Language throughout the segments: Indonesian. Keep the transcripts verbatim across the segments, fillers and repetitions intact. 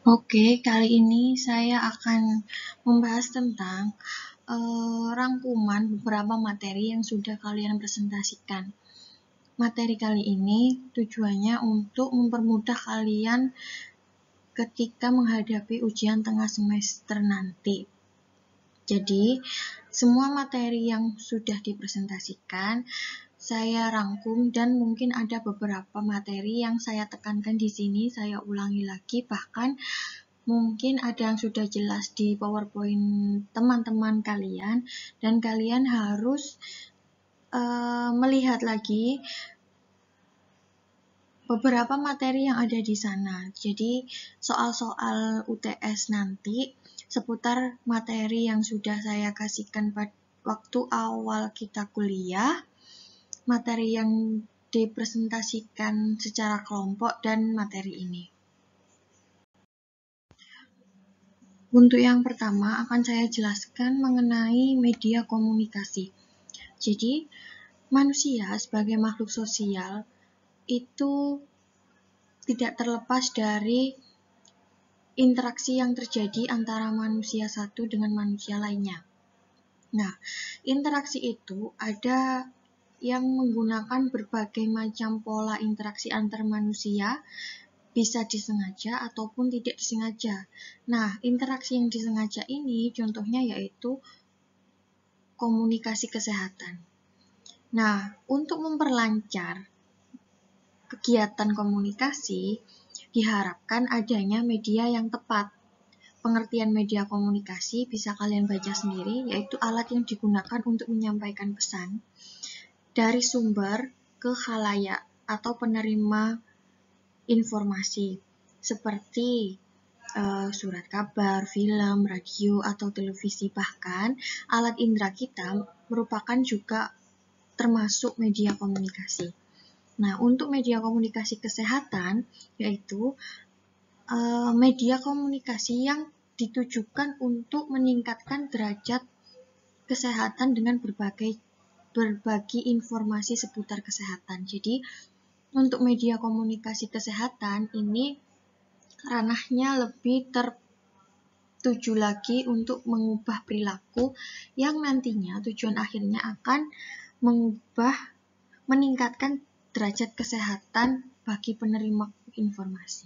Oke, kali ini saya akan membahas tentang uh, rangkuman beberapa materi yang sudah kalian presentasikan. Materi kali ini tujuannya untuk mempermudah kalian ketika menghadapi ujian tengah semester nanti. Jadi, semua materi yang sudah dipresentasikan saya rangkum dan mungkin ada beberapa materi yang saya tekankan di sini, saya ulangi lagi, bahkan mungkin ada yang sudah jelas di PowerPoint teman-teman kalian dan kalian harus uh, melihat lagi beberapa materi yang ada di sana. Jadi soal-soal U T S nanti seputar materi yang sudah saya kasihkan pada waktu awal kita kuliah, materi yang dipresentasikan secara kelompok, dan materi ini. Untuk yang pertama akan saya jelaskan mengenai media komunikasi. Jadi, manusia sebagai makhluk sosial itu tidak terlepas dari interaksi yang terjadi antara manusia satu dengan manusia lainnya. Nah, interaksi itu ada yang menggunakan berbagai macam pola interaksi antar manusia, bisa disengaja ataupun tidak disengaja. Nah, interaksi yang disengaja ini contohnya yaitu komunikasi kesehatan. Nah, untuk memperlancar kegiatan komunikasi, diharapkan adanya media yang tepat. Pengertian media komunikasi bisa kalian baca sendiri, yaitu alat yang digunakan untuk menyampaikan pesan dari sumber ke khalayak atau penerima informasi, seperti uh, surat kabar, film, radio, atau televisi. Bahkan alat indera kita merupakan juga termasuk media komunikasi. Nah, untuk media komunikasi kesehatan, yaitu uh, media komunikasi yang ditujukan untuk meningkatkan derajat kesehatan dengan berbagai berbagi informasi seputar kesehatan. Jadi, untuk media komunikasi kesehatan ini ranahnya lebih tertuju lagi untuk mengubah perilaku yang nantinya tujuan akhirnya akan mengubah, meningkatkan derajat kesehatan bagi penerima informasi.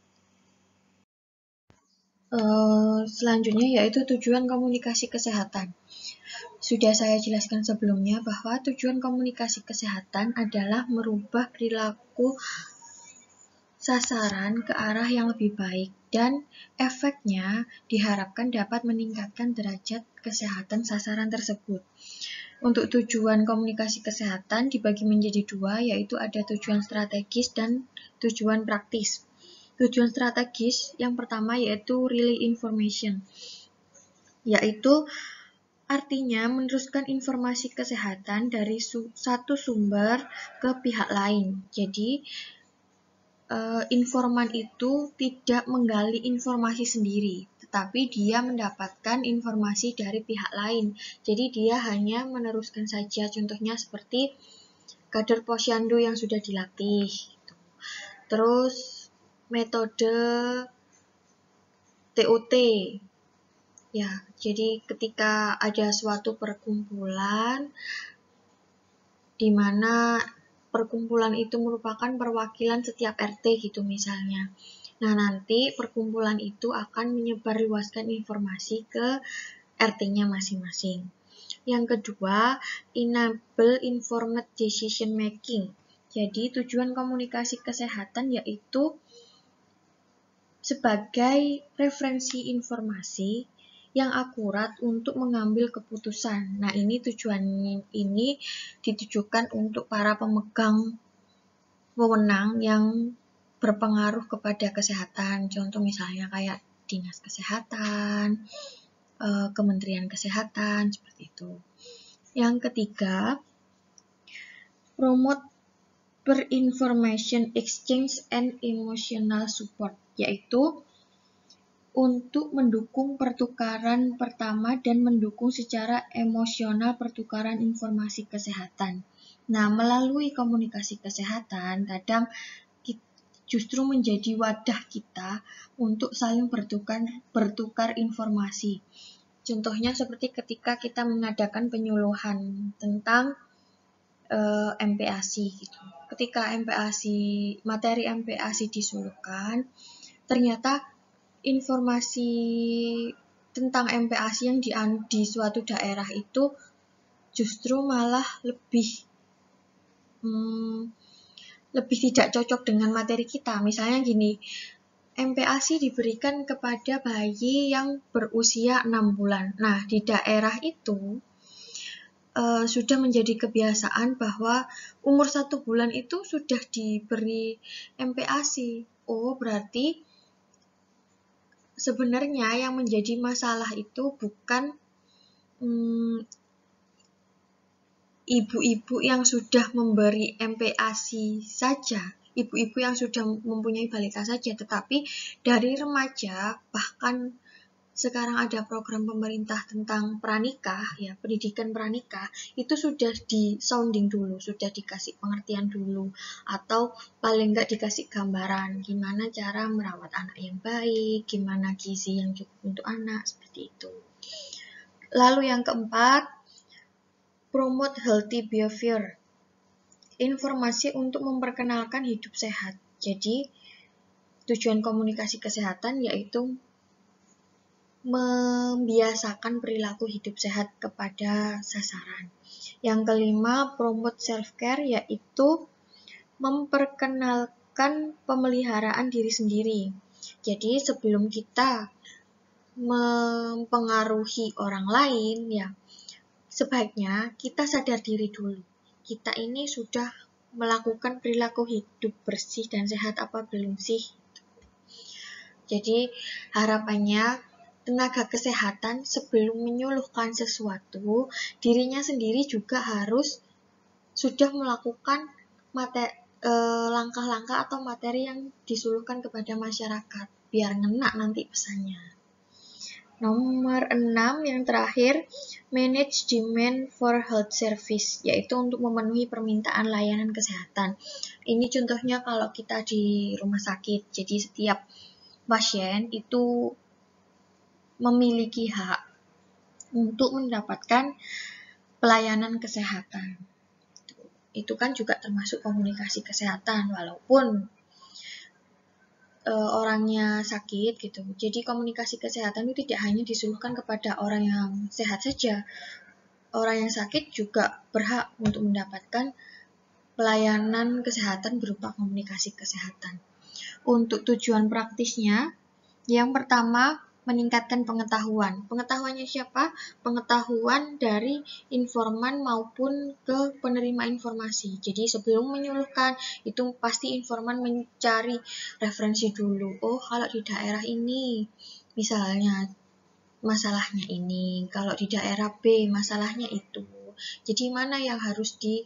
Uh, selanjutnya yaitu tujuan komunikasi kesehatan. Sudah saya jelaskan sebelumnya bahwa tujuan komunikasi kesehatan adalah merubah perilaku sasaran ke arah yang lebih baik, dan efeknya diharapkan dapat meningkatkan derajat kesehatan sasaran tersebut. Untuk tujuan komunikasi kesehatan dibagi menjadi dua, yaitu ada tujuan strategis dan tujuan praktis. Tujuan strategis yang pertama yaitu relay information, yaitu artinya meneruskan informasi kesehatan dari su- satu sumber ke pihak lain. Jadi, uh, informan itu tidak menggali informasi sendiri, tetapi dia mendapatkan informasi dari pihak lain. Jadi, dia hanya meneruskan saja. Contohnya seperti kader posyandu yang sudah dilatih. Terus, metode T O T. Ya, jadi ketika ada suatu perkumpulan di mana perkumpulan itu merupakan perwakilan setiap R T gitu misalnya. Nah, nanti perkumpulan itu akan menyebarluaskan informasi ke R T-nya masing-masing. Yang kedua, enable informed decision making. Jadi, tujuan komunikasi kesehatan yaitu sebagai referensi informasi yang akurat untuk mengambil keputusan. Nah, ini tujuan ini ditujukan untuk para pemegang wewenang yang berpengaruh kepada kesehatan. Contoh misalnya kayak Dinas Kesehatan, Kementerian Kesehatan, seperti itu. Yang ketiga, promote per-information exchange and emotional support, yaitu untuk mendukung pertukaran pertama dan mendukung secara emosional pertukaran informasi kesehatan. Nah, melalui komunikasi kesehatan, kadang justru menjadi wadah kita untuk saling bertukar, bertukar informasi. Contohnya seperti ketika kita mengadakan penyuluhan tentang uh, M P A S I gitu. Ketika M P A S I, materi M P A S I disuluhkan, ternyata informasi tentang M P A S I yang di, di suatu daerah itu justru malah lebih hmm, lebih tidak cocok dengan materi kita. Misalnya gini, M P A S I diberikan kepada bayi yang berusia enam bulan. Nah, di daerah itu uh, sudah menjadi kebiasaan bahwa umur satu bulan itu sudah diberi M P A S I. Oh, berarti sebenarnya yang menjadi masalah itu bukan hmm, ibu-ibu yang sudah memberi M P A S I saja, ibu-ibu yang sudah mempunyai balita saja, tetapi dari remaja, bahkan sekarang ada program pemerintah tentang pranikah, ya, pendidikan pranikah, itu sudah di sounding dulu, sudah dikasih pengertian dulu, atau paling enggak dikasih gambaran gimana cara merawat anak yang baik, gimana gizi yang cukup untuk anak, seperti itu. Lalu yang keempat, promote healthy behavior. Informasi untuk memperkenalkan hidup sehat. Jadi, tujuan komunikasi kesehatan yaitu membiasakan perilaku hidup sehat kepada sasaran. Yang kelima, promote self-care, yaitu memperkenalkan pemeliharaan diri sendiri. Jadi, sebelum kita mempengaruhi orang lain, ya, sebaiknya kita sadar diri dulu. Kita ini sudah melakukan perilaku hidup bersih dan sehat apa belum sih? Jadi harapannya tenaga kesehatan sebelum menyuluhkan sesuatu, dirinya sendiri juga harus sudah melakukan materi, eh, langkah-langkah atau materi yang disuluhkan kepada masyarakat, biar ngena nanti pesannya. Nomor enam yang terakhir, manage demand for health service, yaitu untuk memenuhi permintaan layanan kesehatan. Ini contohnya kalau kita di rumah sakit, jadi setiap pasien itu memiliki hak untuk mendapatkan pelayanan kesehatan. Itu kan juga termasuk komunikasi kesehatan, walaupun Uh, orangnya sakit gitu. Jadi komunikasi kesehatan itu tidak hanya disuluhkan kepada orang yang sehat saja. Orang yang sakit juga berhak untuk mendapatkan pelayanan kesehatan berupa komunikasi kesehatan. Untuk tujuan praktisnya, yang pertama, meningkatkan pengetahuan. Pengetahuannya siapa? Pengetahuan dari informan maupun ke penerima informasi. Jadi sebelum menyuluhkan, itu pasti informan mencari referensi dulu. Oh, kalau di daerah ini, misalnya masalahnya ini. Kalau di daerah B, masalahnya itu. Jadi mana yang harus di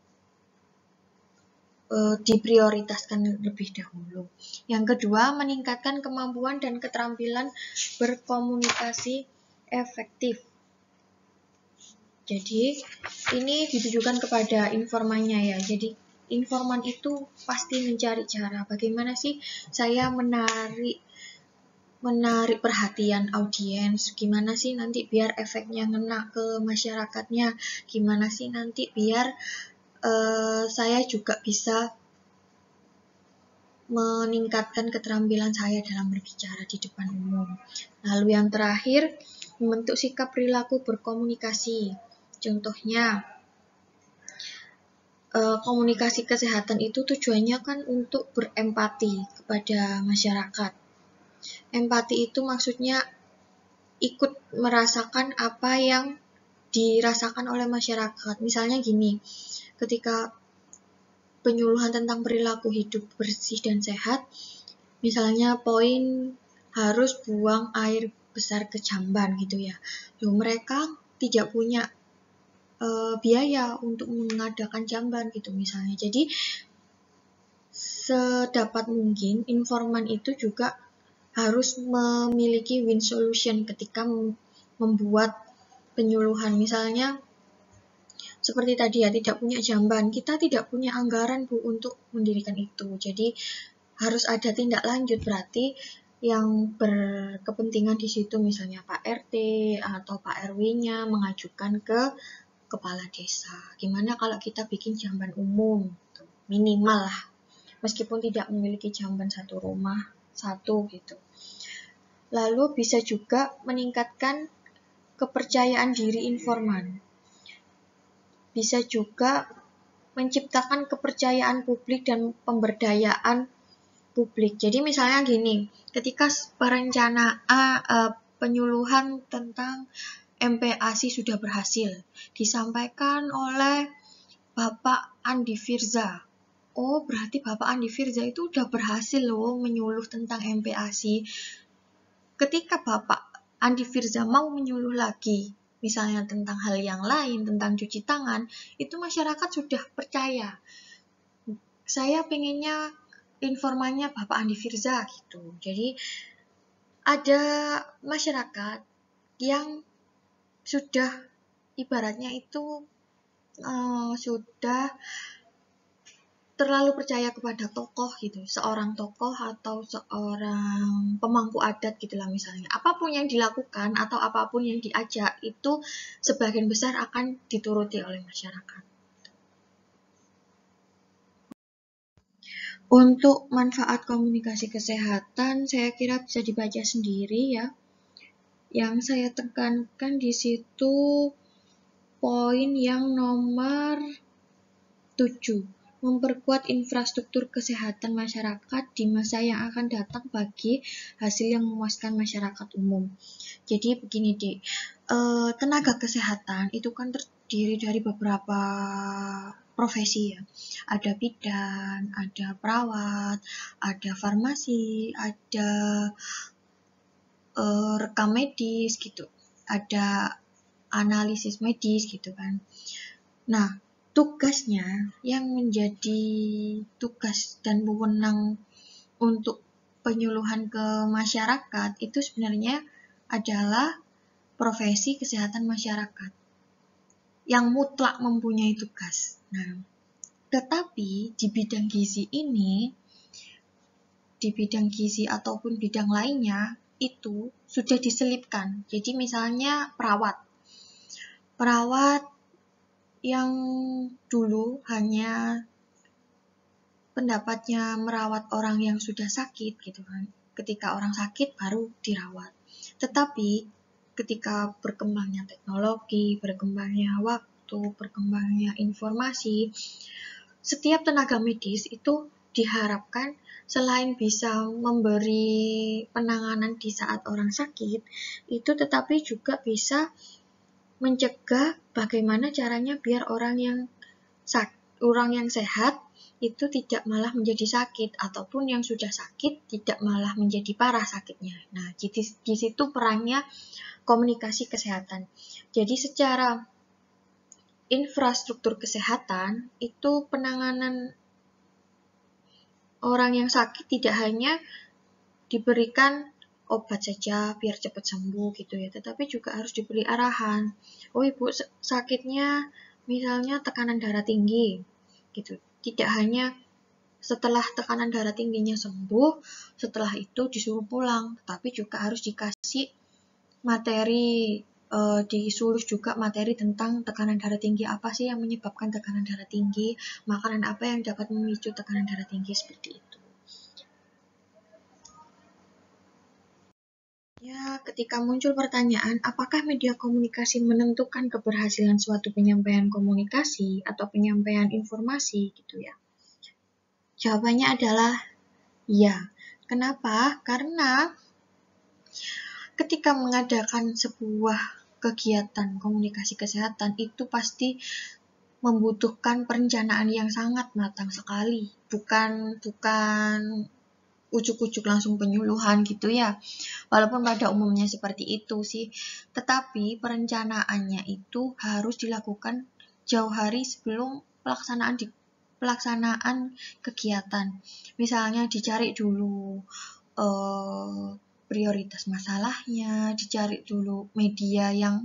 diprioritaskan lebih dahulu. Yang kedua, meningkatkan kemampuan dan keterampilan berkomunikasi efektif. Jadi, ini ditujukan kepada informannya ya. Jadi, informan itu pasti mencari cara bagaimana sih saya menarik menarik perhatian audiens, gimana sih nanti biar efeknya ngena ke masyarakatnya, gimana sih nanti biar Uh, saya juga bisa meningkatkan keterampilan saya dalam berbicara di depan umum. Lalu yang terakhir, membentuk sikap perilaku berkomunikasi. Contohnya, uh, komunikasi kesehatan itu tujuannya kan untuk berempati kepada masyarakat. Empati itu maksudnya ikut merasakan apa yang dirasakan oleh masyarakat. Misalnya gini, ketika penyuluhan tentang perilaku hidup bersih dan sehat, misalnya poin harus buang air besar ke jamban gitu ya. Loh, mereka tidak punya e, biaya untuk mengadakan jamban gitu misalnya. Jadi sedapat mungkin informan itu juga harus memiliki win solution ketika membuat penyuluhan. Misalnya seperti tadi ya, tidak punya jamban, kita tidak punya anggaran Bu untuk mendirikan itu. Jadi harus ada tindak lanjut, berarti yang berkepentingan di situ misalnya Pak R T atau Pak R W-nya mengajukan ke kepala desa. Gimana kalau kita bikin jamban umum, minimal lah, meskipun tidak memiliki jamban satu rumah satu gitu. Lalu bisa juga meningkatkan kepercayaan diri informan. Bisa juga menciptakan kepercayaan publik dan pemberdayaan publik. Jadi misalnya gini, ketika perencanaan uh, penyuluhan tentang M P A S I sudah berhasil, disampaikan oleh Bapak Andi Firza. Oh, berarti Bapak Andi Firza itu udah berhasil loh menyuluh tentang M P A S I. Ketika Bapak Andi Firza mau menyuluh lagi, misalnya tentang hal yang lain, tentang cuci tangan, itu masyarakat sudah percaya. Saya pengennya informannya Bapak Andi Firza gitu. Jadi ada masyarakat yang sudah ibaratnya itu uh, sudah terlalu percaya kepada tokoh gitu, seorang tokoh atau seorang pemangku adat gitulah misalnya. Apapun yang dilakukan atau apapun yang diajak itu sebagian besar akan dituruti oleh masyarakat. Untuk manfaat komunikasi kesehatan, saya kira bisa dibaca sendiri ya. Yang saya tekankan di situ poin yang nomor tujuh, memperkuat infrastruktur kesehatan masyarakat di masa yang akan datang bagi hasil yang memuaskan masyarakat umum. Jadi begini deh, tenaga kesehatan itu kan terdiri dari beberapa profesi ya. Ada bidan, ada perawat, ada farmasi, ada uh, rekam medis gitu, ada analisis medis gitu kan. Nah, tugasnya yang menjadi tugas dan wewenang untuk penyuluhan ke masyarakat itu sebenarnya adalah profesi kesehatan masyarakat yang mutlak mempunyai tugas. Nah, tetapi di bidang gizi ini, di bidang gizi ataupun bidang lainnya, itu sudah diselipkan. Jadi misalnya perawat. Perawat yang dulu hanya pendapatnya merawat orang yang sudah sakit gitu kan. Ketika orang sakit baru dirawat. Tetapi ketika berkembangnya teknologi, berkembangnya waktu, berkembangnya informasi, setiap tenaga medis itu diharapkan selain bisa memberi penanganan di saat orang sakit, itu tetapi juga bisa mencegah bagaimana caranya biar orang yang sak- orang yang sehat itu tidak malah menjadi sakit, ataupun yang sudah sakit tidak malah menjadi parah sakitnya. Nah, di, di situ perannya komunikasi kesehatan. Jadi secara infrastruktur kesehatan itu penanganan orang yang sakit tidak hanya diberikan obat saja biar cepat sembuh gitu ya, tetapi juga harus diberi arahan. Oh, ibu sakitnya misalnya tekanan darah tinggi gitu. Tidak hanya setelah tekanan darah tingginya sembuh, setelah itu disuruh pulang, tapi juga harus dikasih materi, e, disuruh juga materi tentang tekanan darah tinggi, apa sih yang menyebabkan tekanan darah tinggi, makanan apa yang dapat memicu tekanan darah tinggi, seperti itu. Ya, ketika muncul pertanyaan, apakah media komunikasi menentukan keberhasilan suatu penyampaian komunikasi atau penyampaian informasi gitu ya? Jawabannya adalah ya. Kenapa? Karena ketika mengadakan sebuah kegiatan komunikasi kesehatan itu pasti membutuhkan perencanaan yang sangat matang sekali. Bukan bukan ujuk-ujuk langsung penyuluhan gitu ya. Walaupun pada umumnya seperti itu sih, tetapi perencanaannya itu harus dilakukan jauh hari sebelum pelaksanaan di pelaksanaan kegiatan. Misalnya dicari dulu eh, prioritas masalahnya, dicari dulu media yang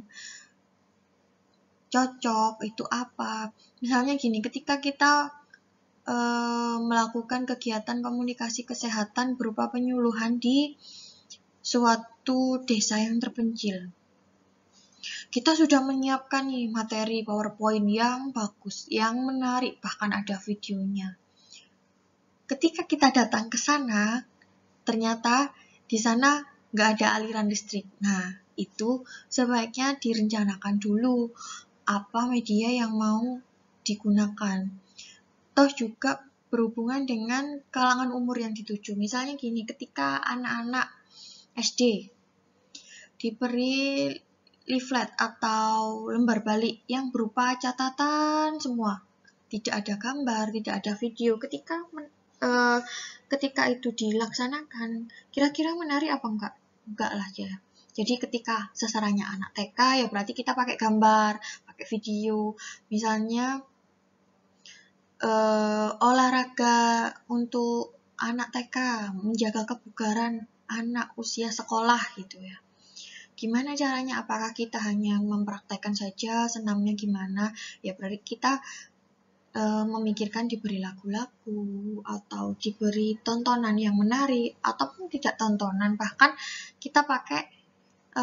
cocok itu apa. Misalnya gini, ketika kita eh, melakukan kegiatan komunikasi kesehatan berupa penyuluhan di suatu desa yang terpencil. Kita sudah menyiapkan nih materi PowerPoint yang bagus, yang menarik, bahkan ada videonya. Ketika kita datang ke sana, ternyata di sana nggak ada aliran listrik. Nah, itu sebaiknya direncanakan dulu apa media yang mau digunakan. Toh juga berhubungan dengan kalangan umur yang dituju. Misalnya gini, ketika anak-anak S D diberi leaflet atau lembar balik yang berupa catatan semua, tidak ada gambar, tidak ada video, ketika men, uh, ketika itu dilaksanakan, kira-kira menarik apa enggak? Enggak lah ya. Jadi ketika sasarannya anak T K, ya berarti kita pakai gambar, pakai video. Misalnya uh, olahraga untuk anak T K, menjaga kebugaran anak usia sekolah gitu ya. Gimana caranya? Apakah kita hanya mempraktekkan saja senamnya gimana? Ya berarti kita e, memikirkan diberi lagu-lagu atau diberi tontonan yang menarik ataupun tidak tontonan, bahkan kita pakai e,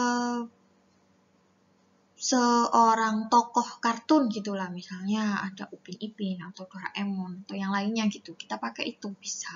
seorang tokoh kartun gitulah, misalnya ada Upin Ipin atau Doraemon atau yang lainnya gitu. Kita pakai itu bisa.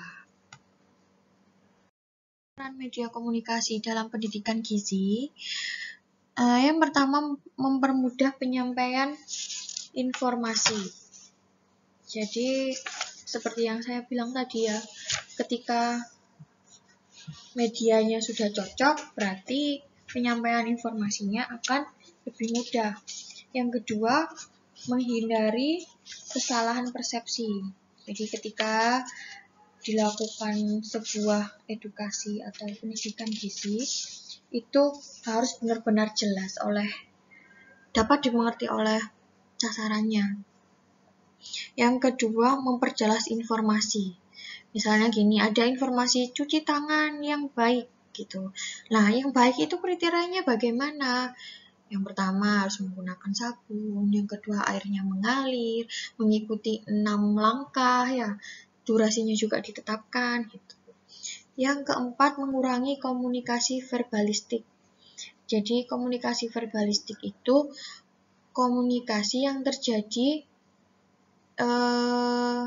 Peran media komunikasi dalam pendidikan gizi, uh, yang pertama mempermudah penyampaian informasi. Jadi seperti yang saya bilang tadi ya, ketika medianya sudah cocok, berarti penyampaian informasinya akan lebih mudah. Yang kedua, menghindari kesalahan persepsi. Jadi ketika dilakukan sebuah edukasi atau pendidikan gizi, itu harus benar-benar jelas oleh dapat dimengerti oleh sasarannya. Yang kedua, memperjelas informasi. Misalnya gini, ada informasi cuci tangan yang baik gitu. Nah, yang baik itu kriterianya bagaimana? Yang pertama harus menggunakan sabun, yang kedua airnya mengalir, mengikuti enam langkah ya. Durasinya juga ditetapkan gitu. Yang keempat, mengurangi komunikasi verbalistik. Jadi komunikasi verbalistik itu komunikasi yang terjadi eh,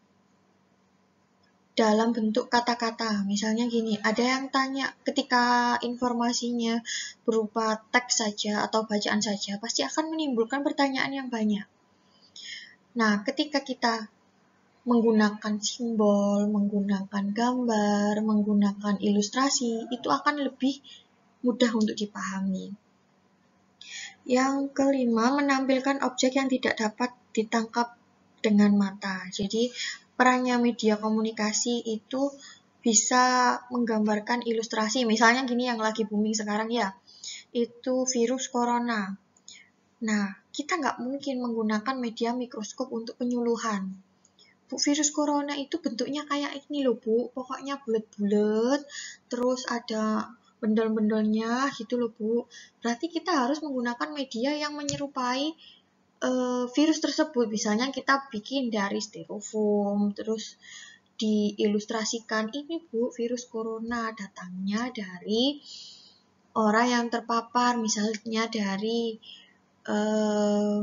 dalam bentuk kata-kata. Misalnya gini, ada yang tanya ketika informasinya berupa teks saja atau bacaan saja, pasti akan menimbulkan pertanyaan yang banyak. Nah, ketika kita menggunakan simbol, menggunakan gambar, menggunakan ilustrasi, itu akan lebih mudah untuk dipahami. Yang kelima, menampilkan objek yang tidak dapat ditangkap dengan mata. Jadi, perannya media komunikasi itu bisa menggambarkan ilustrasi. Misalnya gini yang lagi booming sekarang ya, itu virus corona. Nah, kita nggak mungkin menggunakan media mikroskop untuk penyuluhan. Bu, virus corona itu bentuknya kayak ini loh Bu, pokoknya bulat-bulat, terus ada bendol-bendolnya gitu loh Bu. Berarti kita harus menggunakan media yang menyerupai uh, virus tersebut. Misalnya kita bikin dari styrofoam, terus diilustrasikan, ini Bu, virus corona datangnya dari orang yang terpapar, misalnya dari uh,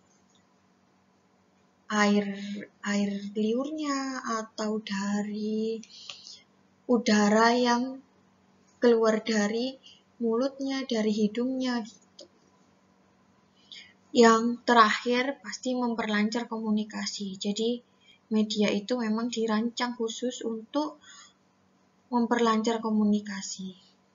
air air liurnya atau dari udara yang keluar dari mulutnya, dari hidungnya gitu. Yang terakhir pasti memperlancar komunikasi. Jadi media itu memang dirancang khusus untuk memperlancar komunikasi.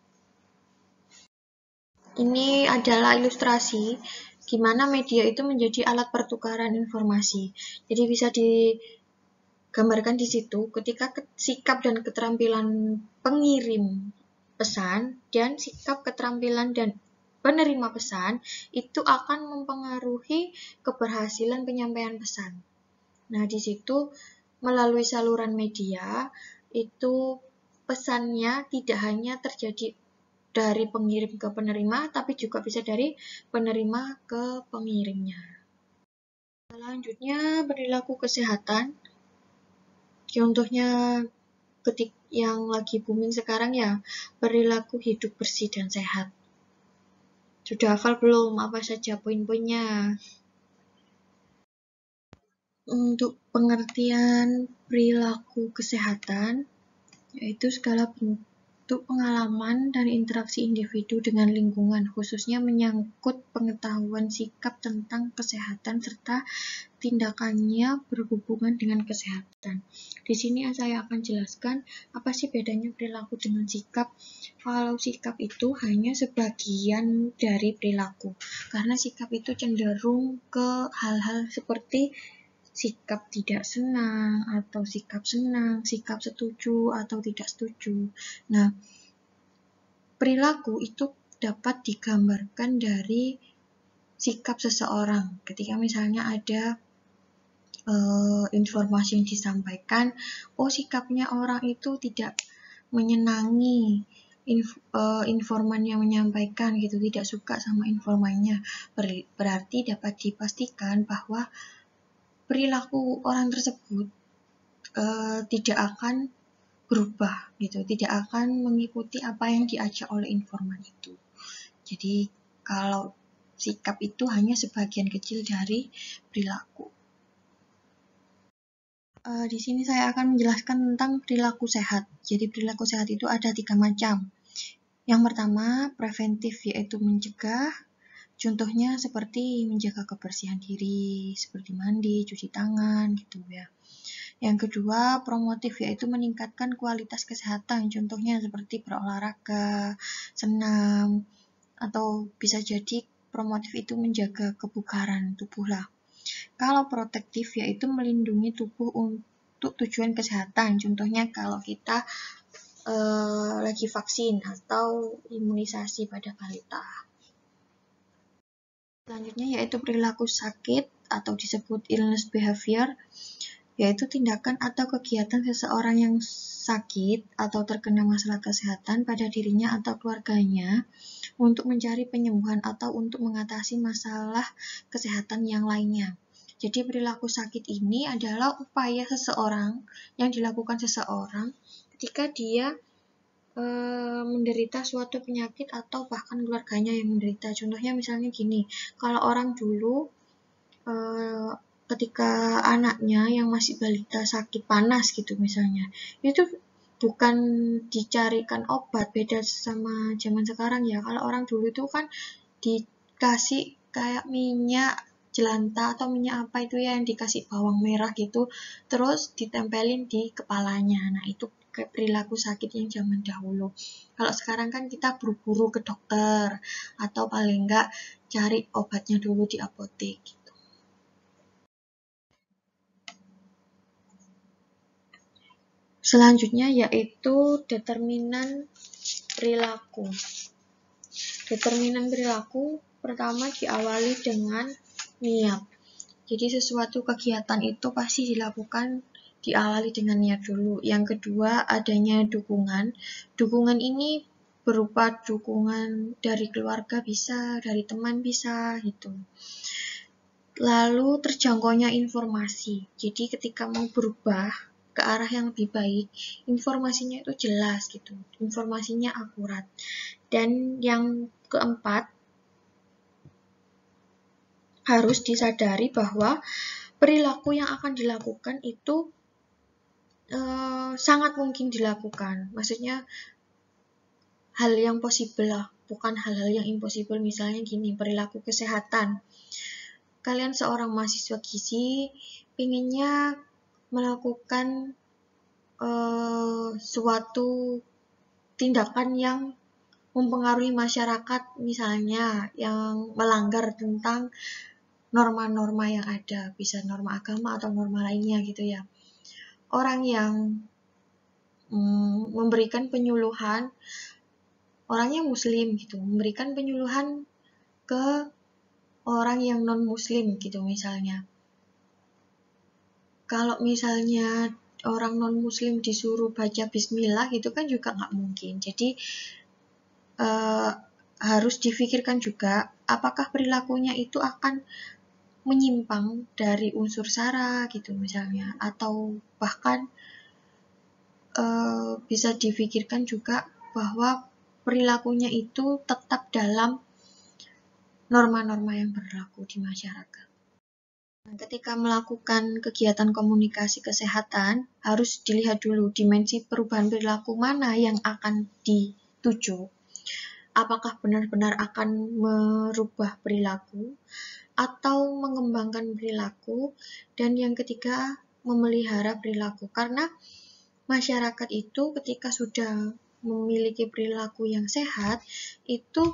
Ini adalah ilustrasi gimana media itu menjadi alat pertukaran informasi. Jadi bisa digambarkan di situ ketika sikap dan keterampilan pengirim pesan dan sikap keterampilan dan penerima pesan itu akan mempengaruhi keberhasilan penyampaian pesan. Nah, di situ melalui saluran media itu pesannya tidak hanya terjadi dari pengirim ke penerima, tapi juga bisa dari penerima ke pengirimnya. Selanjutnya, perilaku kesehatan. Contohnya ketik yang lagi booming sekarang ya, perilaku hidup bersih dan sehat. Sudah hafal belum apa saja poin-poinnya? Untuk pengertian perilaku kesehatan, yaitu segala bentuk pengalaman dan interaksi individu dengan lingkungan, khususnya menyangkut pengetahuan sikap tentang kesehatan serta tindakannya berhubungan dengan kesehatan. Di sini saya akan jelaskan apa sih bedanya perilaku dengan sikap. Kalau sikap itu hanya sebagian dari perilaku, karena sikap itu cenderung ke hal-hal seperti sikap tidak senang atau sikap senang, sikap setuju atau tidak setuju. Nah, perilaku itu dapat digambarkan dari sikap seseorang. Ketika misalnya ada uh, informasi yang disampaikan, oh sikapnya orang itu tidak menyenangi inf, uh, informan yang menyampaikan gitu, tidak suka sama informannya. Ber, berarti dapat dipastikan bahwa perilaku orang tersebut uh, tidak akan berubah gitu, tidak akan mengikuti apa yang diajak oleh informan itu. Jadi kalau sikap itu hanya sebagian kecil dari perilaku. Uh, di sini saya akan menjelaskan tentang perilaku sehat. Jadi perilaku sehat itu ada tiga macam. Yang pertama, preventif, yaitu mencegah. Contohnya seperti menjaga kebersihan diri, seperti mandi, cuci tangan, gitu ya. Yang kedua, promotif, yaitu meningkatkan kualitas kesehatan. Contohnya seperti berolahraga, senam, atau bisa jadi promotif itu menjaga kebugaran tubuh lah. Kalau protektif, yaitu melindungi tubuh untuk tujuan kesehatan. Contohnya kalau kita eh, lagi vaksin atau imunisasi pada balita. Selanjutnya yaitu perilaku sakit atau disebut illness behavior, yaitu tindakan atau kegiatan seseorang yang sakit atau terkena masalah kesehatan pada dirinya atau keluarganya untuk mencari penyembuhan atau untuk mengatasi masalah kesehatan yang lainnya. Jadi perilaku sakit ini adalah upaya seseorang yang dilakukan seseorang ketika dia e, menderita suatu penyakit atau bahkan keluarganya yang menderita. Contohnya misalnya gini, kalau orang dulu e, ketika anaknya yang masih balita sakit panas gitu misalnya, itu bukan dicarikan obat, beda sama zaman sekarang ya. Kalau orang dulu itu kan dikasih kayak minyak jelantah atau minyak apa itu ya yang dikasih bawang merah gitu, terus ditempelin di kepalanya. Nah itu kayak perilaku sakit yang zaman dahulu. Kalau sekarang kan kita buru-buru ke dokter atau paling enggak cari obatnya dulu di apotek gitu. Selanjutnya yaitu determinan perilaku. Determinan perilaku pertama diawali dengan niat. Jadi sesuatu kegiatan itu pasti dilakukan diawali dengan niat dulu. Yang kedua adanya dukungan. Dukungan ini berupa dukungan dari keluarga bisa, dari teman bisa gitu. Lalu terjangkaunya informasi. Jadi ketika mau berubah ke arah yang lebih baik, informasinya itu jelas gitu, informasinya akurat. Dan yang keempat, harus disadari bahwa perilaku yang akan dilakukan itu eh, sangat mungkin dilakukan. Maksudnya hal yang possible lah, bukan hal-hal yang impossible. Misalnya gini, perilaku kesehatan. Kalian seorang mahasiswa gizi, pinginnya melakukan uh, suatu tindakan yang mempengaruhi masyarakat, misalnya yang melanggar tentang norma-norma yang ada, bisa norma agama atau norma lainnya gitu ya. Orang yang mm, memberikan penyuluhan, orangnya muslim gitu, memberikan penyuluhan ke orang yang non-muslim gitu misalnya. Kalau misalnya orang non-muslim disuruh baca bismillah gitu kan juga nggak mungkin. Jadi uh, harus difikirkan juga apakah perilakunya itu akan menyimpang dari unsur sara gitu misalnya, atau bahkan uh, bisa difikirkan juga bahwa perilakunya itu tetap dalam norma-norma yang berlaku di masyarakat. Nah, ketika melakukan kegiatan komunikasi kesehatan, harus dilihat dulu dimensi perubahan perilaku mana yang akan dituju. Apakah benar-benar akan merubah perilaku atau mengembangkan perilaku, dan yang ketiga memelihara perilaku. Karena masyarakat itu ketika sudah memiliki perilaku yang sehat, itu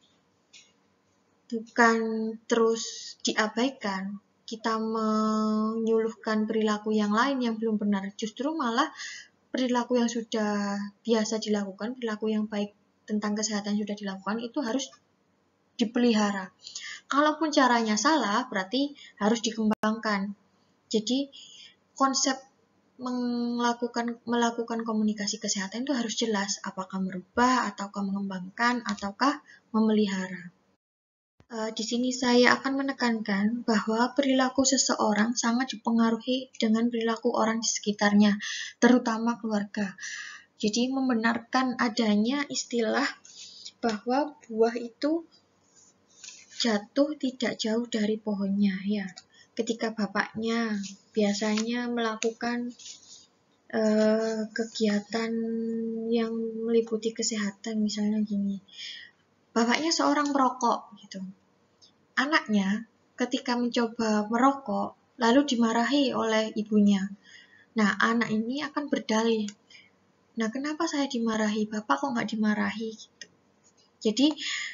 bukan terus diabaikan, kita menyuluhkan perilaku yang lain yang belum benar, justru malah perilaku yang sudah biasa dilakukan, perilaku yang baik tentang kesehatan sudah dilakukan, itu harus dipelihara. Kalaupun caranya salah, berarti harus dikembangkan. Jadi konsep melakukan melakukan komunikasi kesehatan itu harus jelas, apakah merubah ataukah mengembangkan ataukah memelihara. Uh, di sini saya akan menekankan bahwa perilaku seseorang sangat dipengaruhi dengan perilaku orang di sekitarnya, terutama keluarga. Jadi membenarkan adanya istilah bahwa buah itu jatuh tidak jauh dari pohonnya, ya. Ketika bapaknya biasanya melakukan uh, kegiatan yang meliputi kesehatan, misalnya gini, bapaknya seorang perokok gitu. Anaknya ketika mencoba merokok lalu dimarahi oleh ibunya. Nah, anak ini akan berdalih, nah kenapa saya dimarahi, bapak kok nggak dimarahi gitu. Jadi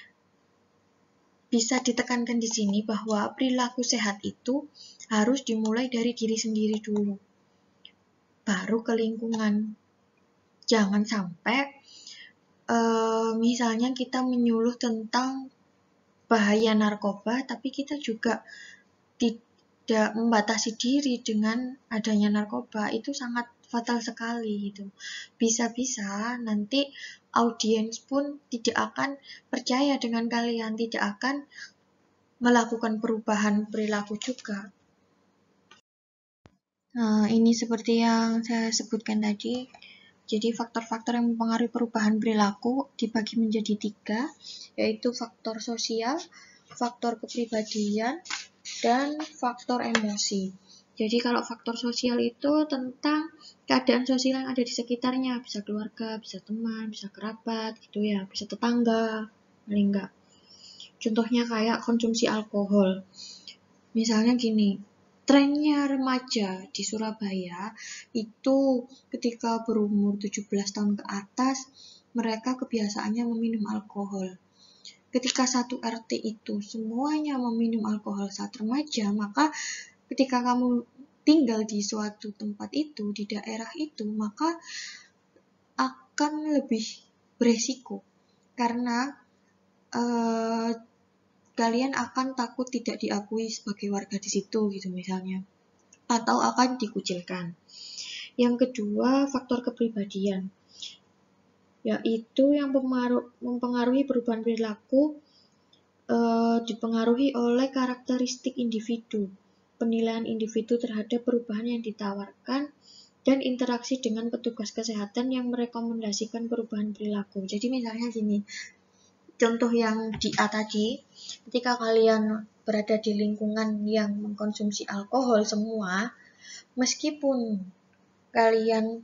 bisa ditekankan di sini bahwa perilaku sehat itu harus dimulai dari diri sendiri dulu, baru ke lingkungan. Jangan sampai uh, misalnya kita menyuluh tentang bahaya narkoba, tapi kita juga tidak membatasi diri dengan adanya narkoba, itu sangat fatal sekali gitu. Bisa-bisa nanti audiens pun tidak akan percaya dengan kalian, tidak akan melakukan perubahan perilaku juga. Nah, ini seperti yang saya sebutkan tadi. Jadi faktor-faktor yang mempengaruhi perubahan perilaku dibagi menjadi tiga, yaitu faktor sosial, faktor kepribadian, dan faktor emosi. Jadi kalau faktor sosial itu tentang keadaan sosial yang ada di sekitarnya, bisa keluarga, bisa teman, bisa kerabat, gitu ya, bisa tetangga, paling enggak. Contohnya kayak konsumsi alkohol. Misalnya gini, trennya remaja di Surabaya itu ketika berumur tujuh belas tahun ke atas, mereka kebiasaannya meminum alkohol. Ketika satu R T itu semuanya meminum alkohol saat remaja, maka ketika kamu tinggal di suatu tempat itu, di daerah itu, maka akan lebih beresiko. Karena eh, kalian akan takut tidak diakui sebagai warga di situ gitu misalnya, atau akan dikucilkan. Yang kedua, faktor kepribadian, yaitu yang mempengaruhi perubahan perilaku eh, dipengaruhi oleh karakteristik individu, penilaian individu terhadap perubahan yang ditawarkan, dan interaksi dengan petugas kesehatan yang merekomendasikan perubahan perilaku. Jadi misalnya gini, contoh yang di A tadi, ketika kalian berada di lingkungan yang mengkonsumsi alkohol semua, meskipun kalian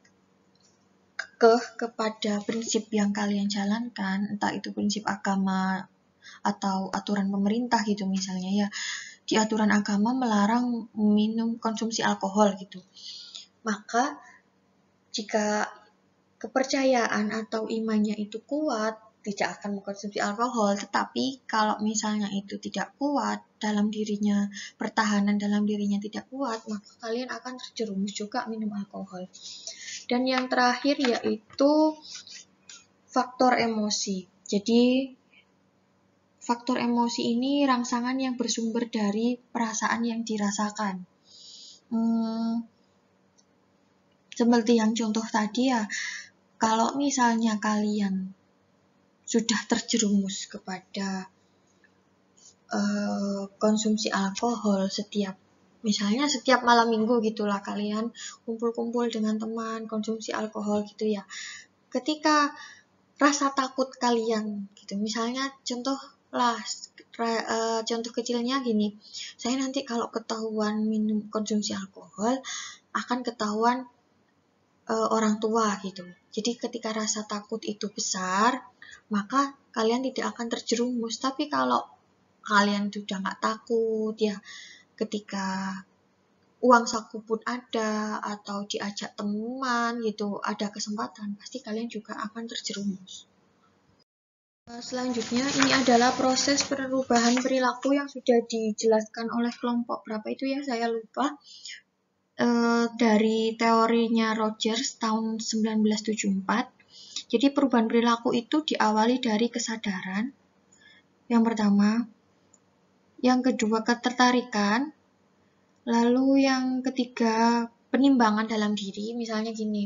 kekeh kepada prinsip yang kalian jalankan, entah itu prinsip agama atau aturan pemerintah gitu misalnya ya, di aturan agama melarang minum konsumsi alkohol gitu, maka jika kepercayaan atau imannya itu kuat, tidak akan mengkonsumsi alkohol. Tetapi kalau misalnya itu tidak kuat dalam dirinya, pertahanan dalam dirinya tidak kuat, maka kalian akan terjerumus juga minum alkohol. Dan yang terakhir yaitu faktor emosi. Jadi faktor emosi ini rangsangan yang bersumber dari perasaan yang dirasakan. Hmm, seperti yang contoh tadi ya, kalau misalnya kalian sudah terjerumus kepada uh, konsumsi alkohol setiap Misalnya setiap malam minggu gitulah kalian kumpul-kumpul dengan teman, konsumsi alkohol gitu ya. Ketika rasa takut kalian gitu, misalnya contoh lah, uh, contoh kecilnya gini, saya nanti kalau ketahuan minum konsumsi alkohol akan ketahuan uh, orang tua gitu. Jadi ketika rasa takut itu besar, maka kalian tidak akan terjerumus. Tapi kalau kalian sudah nggak takut ya, ketika uang saku pun ada atau diajak teman gitu, ada kesempatan, pasti kalian juga akan terjerumus. Selanjutnya ini adalah proses perubahan perilaku yang sudah dijelaskan oleh kelompok berapa itu ya, saya lupa. E, dari teorinya Rogers tahun seribu sembilan ratus tujuh puluh empat. Jadi perubahan perilaku itu diawali dari kesadaran. Yang pertama, yang kedua ketertarikan. Lalu yang ketiga, penimbangan dalam diri, misalnya gini,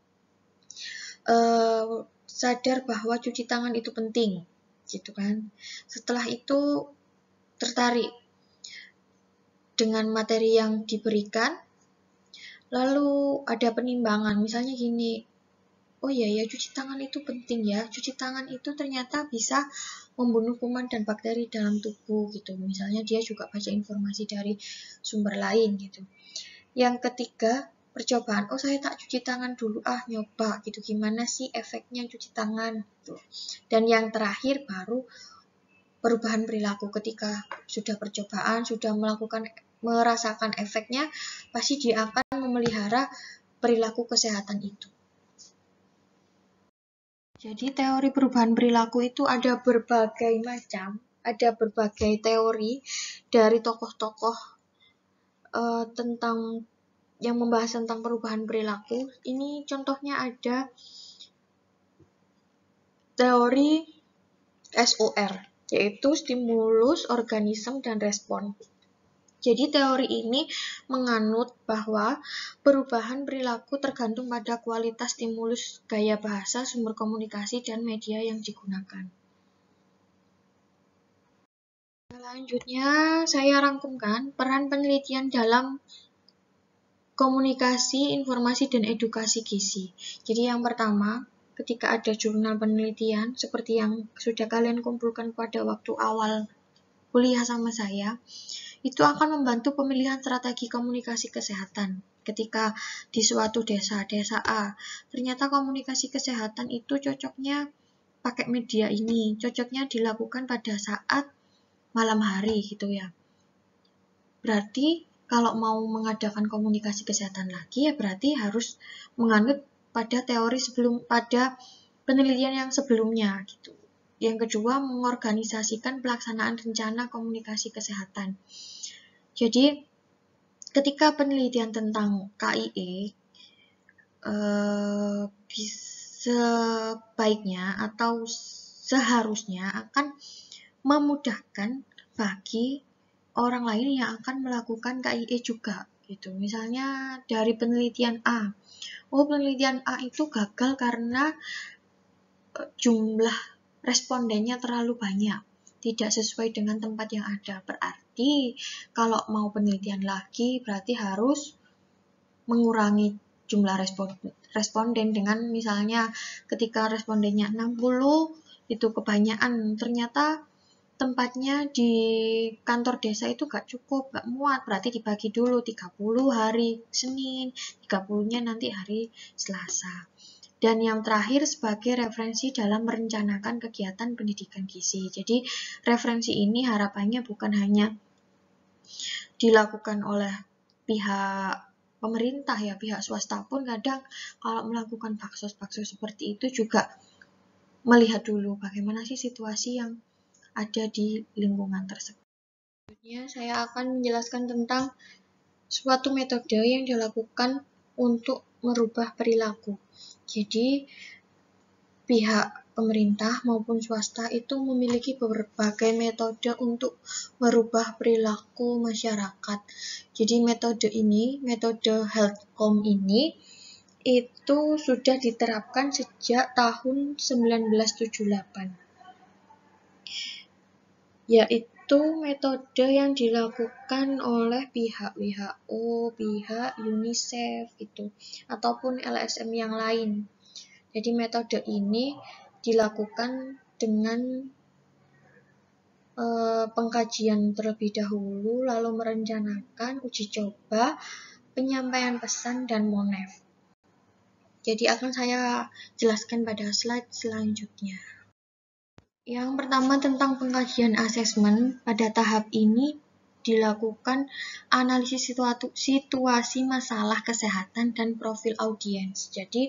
uh, sadar bahwa cuci tangan itu penting, gitu kan. Setelah itu tertarik dengan materi yang diberikan, lalu ada penimbangan, misalnya gini, oh iya ya, cuci tangan itu penting ya, cuci tangan itu ternyata bisa membunuh kuman dan bakteri dalam tubuh gitu. Misalnya dia juga baca informasi dari sumber lain gitu. Yang ketiga, percobaan. Oh, saya tak cuci tangan dulu, ah nyoba gitu. Gimana sih efeknya cuci tangan gitu. Dan yang terakhir baru perubahan perilaku. Ketika sudah percobaan, sudah melakukan merasakan efeknya, pasti dia akan memelihara perilaku kesehatan itu. Jadi teori perubahan perilaku itu ada berbagai macam, ada berbagai teori dari tokoh-tokoh uh, tentang yang membahas tentang perubahan perilaku. Ini contohnya ada teori S O R, yaitu stimulus, organisme, dan respon. Jadi teori ini menganut bahwa perubahan perilaku tergantung pada kualitas stimulus, gaya bahasa, sumber komunikasi, dan media yang digunakan. Selanjutnya, saya rangkumkan peran penelitian dalam komunikasi, informasi, dan edukasi gizi. Jadi yang pertama, ketika ada jurnal penelitian, seperti yang sudah kalian kumpulkan pada waktu awal kuliah sama saya, itu akan membantu pemilihan strategi komunikasi kesehatan. Ketika di suatu desa, desa A, ternyata komunikasi kesehatan itu cocoknya pakai media ini, cocoknya dilakukan pada saat malam hari gitu ya. Berarti kalau mau mengadakan komunikasi kesehatan lagi ya berarti harus menganut pada teori sebelum pada penelitian yang sebelumnya gitu. Yang kedua, mengorganisasikan pelaksanaan rencana komunikasi kesehatan. Jadi, ketika penelitian tentang K I E eh, sebaiknya atau seharusnya akan memudahkan bagi orang lain yang akan melakukan K I E juga gitu. Misalnya dari penelitian A. Oh, penelitian A itu gagal karena jumlah respondennya terlalu banyak, tidak sesuai dengan tempat yang ada. Berarti kalau mau penelitian lagi berarti harus mengurangi jumlah responden dengan misalnya ketika respondennya enam puluh itu kebanyakan, ternyata tempatnya di kantor desa itu gak cukup, gak muat, berarti dibagi dulu tiga puluh hari Senin, tiga puluh-nya nanti hari Selasa. Dan yang terakhir sebagai referensi dalam merencanakan kegiatan pendidikan gizi. Jadi referensi ini harapannya bukan hanya dilakukan oleh pihak pemerintah ya, pihak swasta pun kadang kalau melakukan baksos-baksos seperti itu juga melihat dulu bagaimana sih situasi yang ada di lingkungan tersebut. Selanjutnya saya akan menjelaskan tentang suatu metode yang dilakukan untuk merubah perilaku. Jadi pihak pemerintah maupun swasta itu memiliki berbagai metode untuk merubah perilaku masyarakat. Jadi metode ini, metode Healthcom ini itu sudah diterapkan sejak tahun seribu sembilan ratus tujuh puluh delapan. Yaitu itu metode yang dilakukan oleh pihak W H O, pihak UNICEF itu, ataupun L S M yang lain. Jadi metode ini dilakukan dengan eh, pengkajian terlebih dahulu, lalu merencanakan uji coba, penyampaian pesan, dan monef. Jadi akan saya jelaskan pada slide selanjutnya. Yang pertama tentang pengkajian asesmen, pada tahap ini dilakukan analisis situasi masalah kesehatan dan profil audiens. Jadi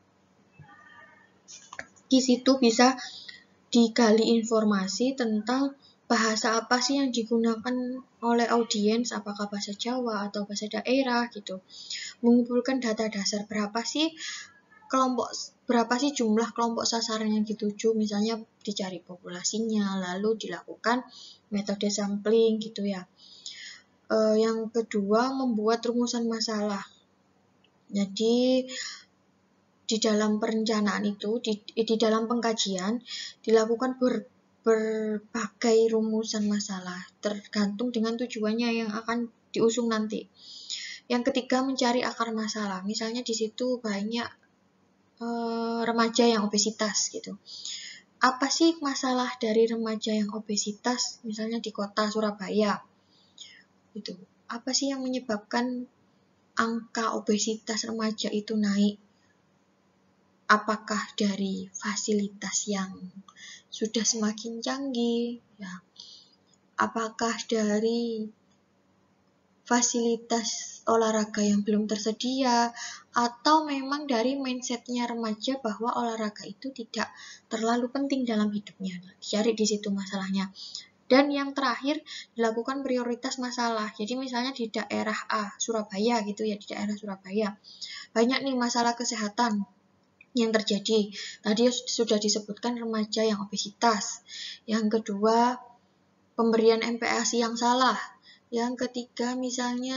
di situ bisa digali informasi tentang bahasa apa sih yang digunakan oleh audiens, apakah bahasa Jawa atau bahasa daerah gitu. Mengumpulkan data dasar berapa sih kelompok berapa sih jumlah kelompok sasaran yang dituju, misalnya dicari populasinya, lalu dilakukan metode sampling gitu ya. E, yang kedua, membuat rumusan masalah. Jadi di dalam perencanaan itu, di, di dalam pengkajian dilakukan ber, berbagai rumusan masalah, tergantung dengan tujuannya yang akan diusung nanti. Yang ketiga, mencari akar masalah. Misalnya di situ banyak remaja yang obesitas gitu. Apa sih masalah dari remaja yang obesitas, misalnya di kota Surabaya? Gitu. Apa sih yang menyebabkan angka obesitas remaja itu naik? Apakah dari fasilitas yang sudah semakin canggih? Ya. Apakah dari fasilitas olahraga yang belum tersedia, atau memang dari mindsetnya remaja bahwa olahraga itu tidak terlalu penting dalam hidupnya. Cari di situ masalahnya. Dan yang terakhir, dilakukan prioritas masalah. Jadi misalnya di daerah A, Surabaya gitu ya, di daerah Surabaya. Banyak nih masalah kesehatan yang terjadi. Tadi sudah disebutkan remaja yang obesitas. Yang kedua, pemberian M P A S I yang salah. Yang ketiga, misalnya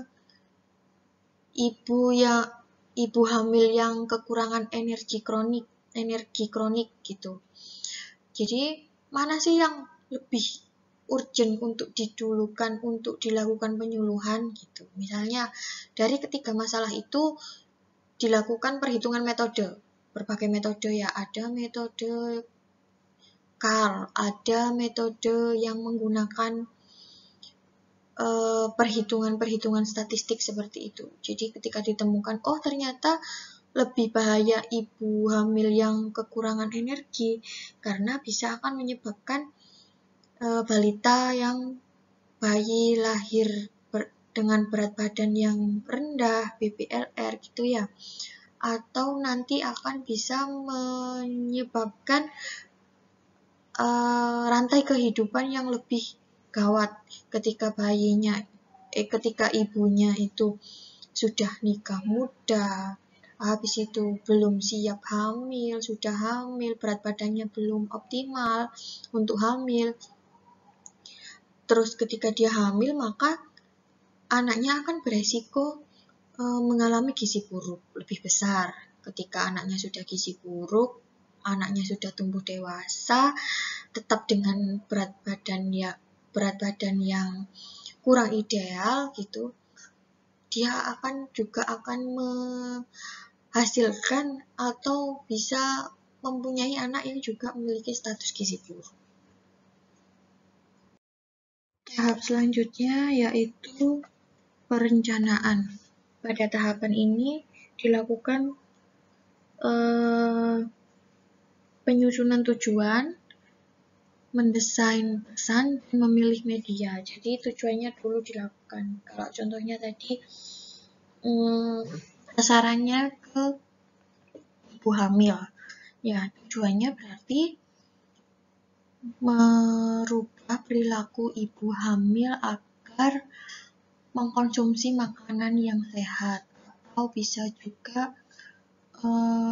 ibu yang ibu hamil yang kekurangan energi kronik, energi kronik gitu. Jadi, mana sih yang lebih urgent untuk didulukan, untuk dilakukan penyuluhan gitu. Misalnya, dari ketiga masalah itu dilakukan perhitungan metode. Berbagai metode ya, ada metode C A R, ada metode yang menggunakan perhitungan-perhitungan statistik seperti itu. Jadi ketika ditemukan, oh ternyata lebih bahaya ibu hamil yang kekurangan energi karena bisa akan menyebabkan e, balita yang bayi lahir ber, dengan berat badan yang rendah, B P L R gitu ya. Atau nanti akan bisa menyebabkan e, rantai kehidupan yang lebih gawat ketika bayinya, eh, ketika ibunya itu sudah nikah muda, habis itu belum siap hamil, sudah hamil, berat badannya belum optimal untuk hamil. Terus ketika dia hamil, maka anaknya akan beresiko e, mengalami gizi buruk lebih besar. Ketika anaknya sudah gizi buruk, anaknya sudah tumbuh dewasa, tetap dengan berat badan ya berat badan yang kurang ideal gitu, dia akan juga akan menghasilkan atau bisa mempunyai anak yang juga memiliki status gizi buruk. Tahap selanjutnya yaitu perencanaan. Pada tahapan ini dilakukan eh, penyusunan tujuan, mendesain pesan, dan memilih media. Jadi tujuannya dulu dilakukan. Kalau contohnya tadi hmm, sasarannya ke ibu hamil. Ya, tujuannya berarti merubah perilaku ibu hamil agar mengkonsumsi makanan yang sehat, atau bisa juga eh,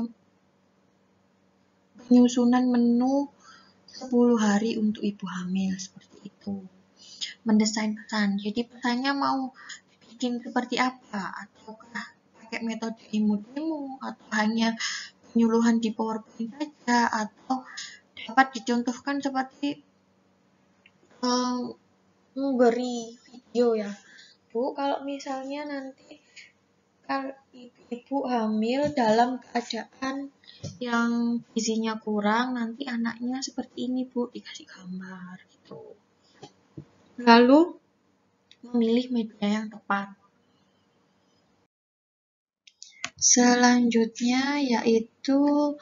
penyusunan menu sepuluh hari untuk ibu hamil seperti itu. Mendesain pesan. Jadi pesannya mau bikin seperti apa? Ataukah pakai metode demo-demo, atau hanya penyuluhan di PowerPoint saja, atau dapat dicontohkan seperti um, memberi video ya. Bu, kalau misalnya nanti kalau ibu-ibu hamil dalam keadaan yang gizinya kurang, nanti anaknya seperti ini Bu, dikasih gambar gitu. Lalu memilih media yang tepat. Selanjutnya yaitu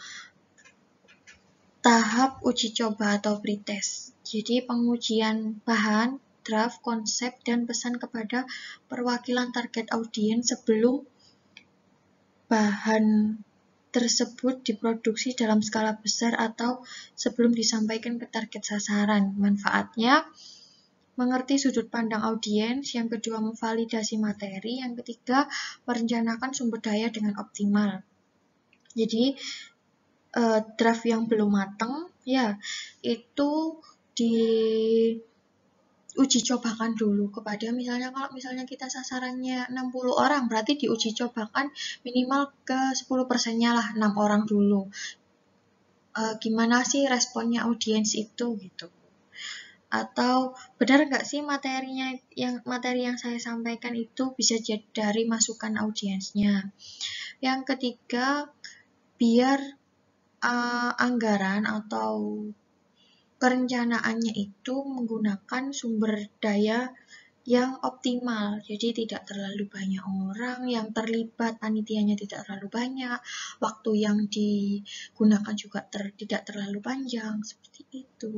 tahap uji coba atau pretest. Jadi pengujian bahan, draft, konsep, dan pesan kepada perwakilan target audiens sebelum bahan tersebut diproduksi dalam skala besar atau sebelum disampaikan ke target sasaran. Manfaatnya, mengerti sudut pandang audiens, yang kedua memvalidasi materi, yang ketiga merencanakan sumber daya dengan optimal. Jadi uh, draft yang belum matang, ya itu di uji cobakan dulu kepada misalnya kalau misalnya kita sasarannya enam puluh orang, berarti diuji cobakan minimal ke sepuluh persennya lah, enam orang dulu. Uh, gimana sih responnya audiens itu gitu. Atau benar nggak sih materinya yang materi yang saya sampaikan itu bisa jadi dari masukan audiensnya. Yang ketiga, biar uh, anggaran atau perencanaannya itu menggunakan sumber daya yang optimal. Jadi tidak terlalu banyak orang yang terlibat, panitianya tidak terlalu banyak, waktu yang digunakan juga ter, tidak terlalu panjang, seperti itu.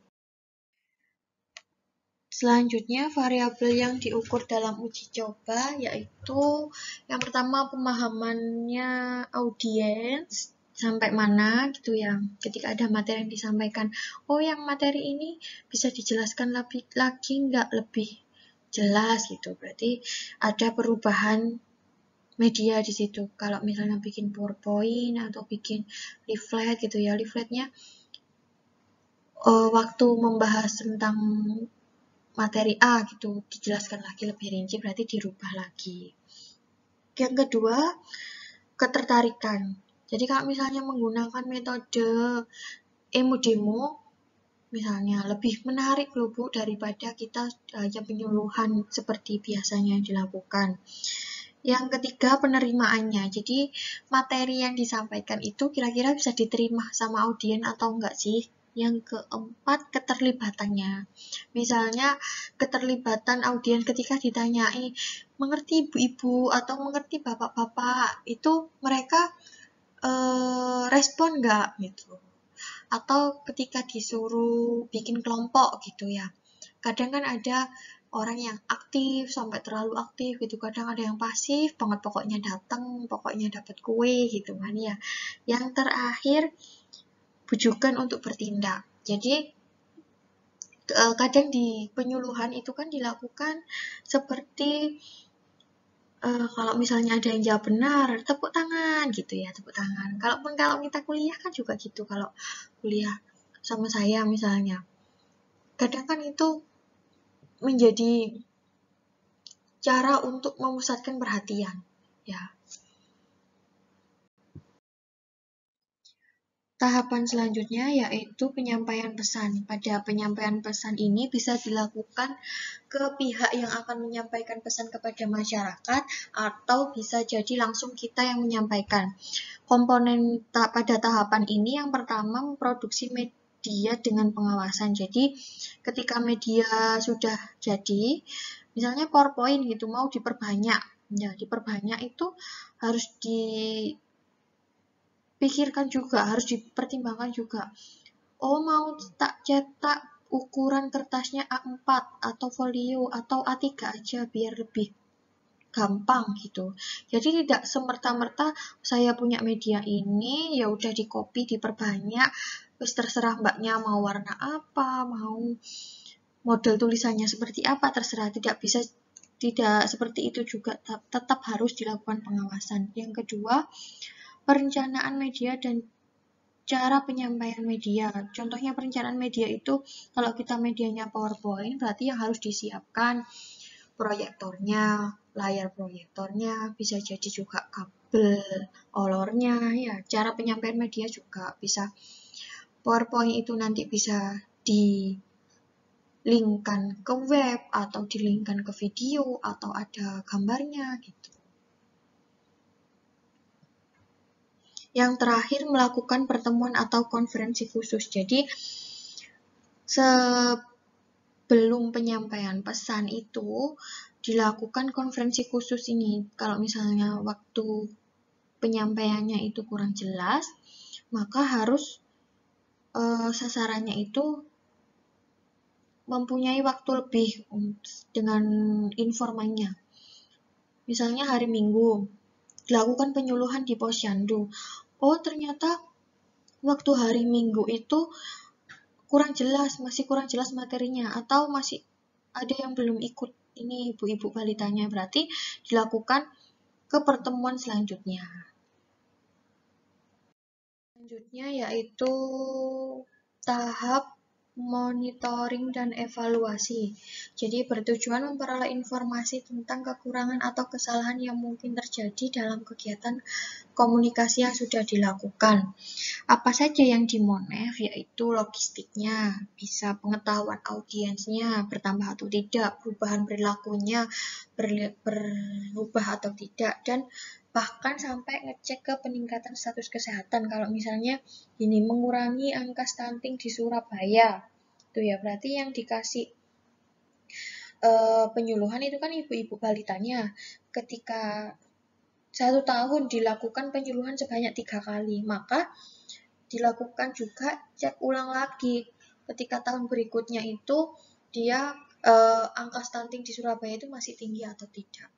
Selanjutnya, variabel yang diukur dalam uji coba yaitu yang pertama pemahamannya audiens sampai mana gitu ya. Ketika ada materi yang disampaikan, oh yang materi ini bisa dijelaskan lebih lagi nggak lebih jelas gitu. Berarti ada perubahan media di situ. Kalau misalnya bikin PowerPoint atau bikin leaflet gitu ya, leafletnya oh, waktu membahas tentang materi A gitu, dijelaskan lagi lebih rinci, berarti dirubah lagi. Yang kedua, ketertarikan. Jadi kalau misalnya menggunakan metode emo-demo, misalnya lebih menarik loh Bu daripada kita hanya penyuluhan seperti biasanya yang dilakukan. Yang ketiga, penerimaannya. Jadi materi yang disampaikan itu kira-kira bisa diterima sama audiens atau enggak sih? Yang keempat, keterlibatannya. Misalnya keterlibatan audiens ketika ditanyai, mengerti ibu-ibu atau mengerti bapak-bapak, itu mereka eh, respon enggak gitu. Atau ketika disuruh bikin kelompok gitu ya. Kadang kan ada orang yang aktif sampai terlalu aktif gitu, kadang ada yang pasif banget, pokoknya datang, pokoknya dapat kue gitu kan ya. Yang terakhir, bujukan untuk bertindak. Jadi kadang di penyuluhan itu kan dilakukan seperti uh, kalau misalnya ada yang jawab benar, tepuk tangan gitu ya, tepuk tangan. Kalaupun kalau kita kuliah kan juga gitu, kalau kuliah sama saya misalnya. Kadang kan itu menjadi cara untuk memusatkan perhatian, ya. Tahapan selanjutnya yaitu penyampaian pesan. Pada penyampaian pesan ini bisa dilakukan ke pihak yang akan menyampaikan pesan kepada masyarakat atau bisa jadi langsung kita yang menyampaikan. Komponen ta- pada tahapan ini yang pertama memproduksi media dengan pengawasan. Jadi ketika media sudah jadi, misalnya PowerPoint gitu mau diperbanyak, ya diperbanyak itu harus di pikirkan juga, harus dipertimbangkan juga. Oh, mau tak cetak ukuran kertasnya A empat atau folio atau A tiga aja biar lebih gampang gitu. Jadi tidak semerta-merta saya punya media ini ya udah di copy diperbanyak, terus terserah mbaknya mau warna apa, mau model tulisannya seperti apa, terserah. Tidak bisa, tidak seperti itu juga, tetap harus dilakukan pengawasan. Yang kedua, perencanaan media dan cara penyampaian media. Contohnya perencanaan media itu kalau kita medianya PowerPoint berarti yang harus disiapkan proyektornya, layar proyektornya, bisa jadi juga kabel olornya ya. Cara penyampaian media juga bisa PowerPoint itu nanti bisa di di-linkkan ke web atau di-linkkan ke video atau ada gambarnya gitu. Yang terakhir, melakukan pertemuan atau konferensi khusus. Jadi sebelum penyampaian pesan itu dilakukan konferensi khusus ini. Kalau misalnya waktu penyampaiannya itu kurang jelas, maka harus eh, sasarannya itu mempunyai waktu lebih dengan informannya. Misalnya hari Minggu, dilakukan penyuluhan di posyandu. Oh, ternyata waktu hari Minggu itu kurang jelas, masih kurang jelas materinya, atau masih ada yang belum ikut ini ibu-ibu balitanya, berarti dilakukan ke pertemuan selanjutnya. Selanjutnya yaitu tahap monitoring dan evaluasi. Jadi bertujuan memperoleh informasi tentang kekurangan atau kesalahan yang mungkin terjadi dalam kegiatan komunikasi yang sudah dilakukan. Apa saja yang dimonef, yaitu logistiknya, bisa pengetahuan audiensnya bertambah atau tidak, perubahan perilakunya berubah atau tidak, dan bahkan sampai ngecek ke peningkatan status kesehatan. Kalau misalnya ini mengurangi angka stunting di Surabaya, itu ya berarti yang dikasih uh, penyuluhan itu kan ibu-ibu balitanya. Ketika satu tahun dilakukan penyuluhan sebanyak tiga kali, maka dilakukan juga cek ulang lagi ketika tahun berikutnya itu dia uh, angka stunting di Surabaya itu masih tinggi atau tidak.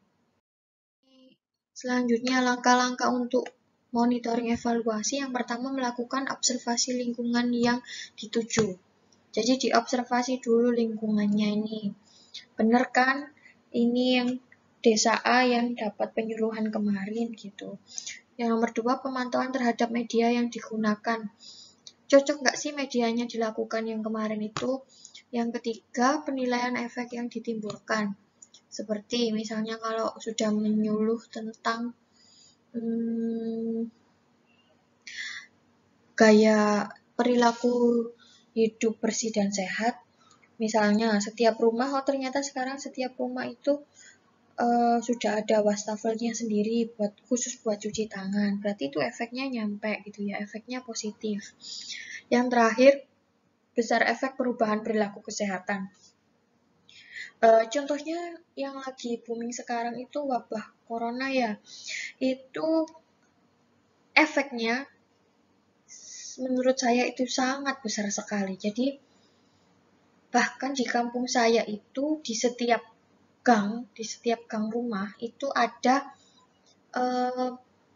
Selanjutnya, langkah-langkah untuk monitoring evaluasi. Yang pertama, melakukan observasi lingkungan yang dituju. Jadi diobservasi dulu lingkungannya ini. Benar kan? Ini yang desa A yang dapat penyuluhan kemarin gitu. Yang nomor dua, pemantauan terhadap media yang digunakan. Cocok nggak sih medianya dilakukan yang kemarin itu? Yang ketiga, penilaian efek yang ditimbulkan. Seperti misalnya kalau sudah menyuluh tentang hmm, gaya perilaku hidup bersih dan sehat, misalnya setiap rumah, oh ternyata sekarang setiap rumah itu uh, sudah ada wastafelnya sendiri buat khusus buat cuci tangan, berarti itu efeknya nyampe gitu ya, efeknya positif. Yang terakhir, besar efek perubahan perilaku kesehatan. Uh, contohnya yang lagi booming sekarang itu wabah corona ya, itu efeknya menurut saya itu sangat besar sekali. Jadi bahkan di kampung saya itu di setiap gang, di setiap gang rumah itu ada uh,